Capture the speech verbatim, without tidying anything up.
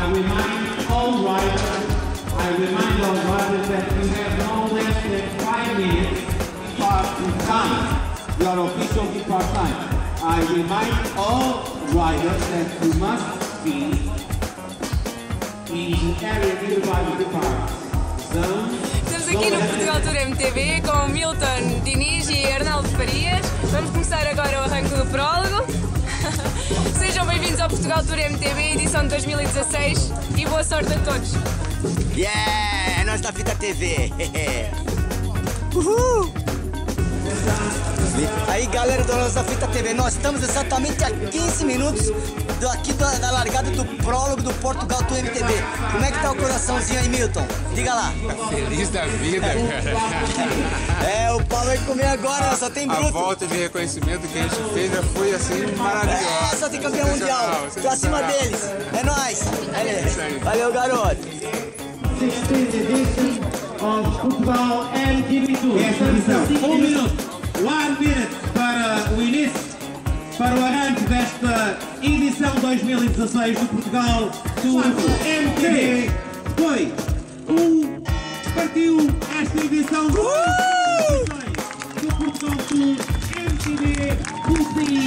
remind all riders, I remind all riders that you have no less than five minutes to time, your official depart time. I remind all riders that you must be in the area nearby the depart zone. Estamos aqui no Portugal Tour M T V com o Milton Diniz e Arnaldo Farias. Vamos começar agora o arranque do prólogo. Sejam bem-vindos ao Portugal Tour M T V, edição de dois mil e dezasseis, e boa sorte a todos. Yeah, é nós da Fita T V. Uhul! Aí, galera do Nossa Fita T V, nós estamos exatamente a quinze minutos do, aqui da, da largada do prólogo do Portugal Tour M T V. Como é que tá o coraçãozinho aí, Milton? Diga lá. Tá feliz da vida, cara. É, o Paulo vai comer agora, só tem bruto. A volta de reconhecimento que a gente fez já foi assim maravilhosa. É, só tem campeão mundial. Tô acima deles. É nóis. Valeu, Valeu garoto. sixteenth edition of Portugal M T V Tour. Esta edição, um minuto, one minute para o início, para o arranque desta edição dois mil e dezasseis do Portugal Tour M T V. Foi um, partiu esta edição do Portugal Tour M T V,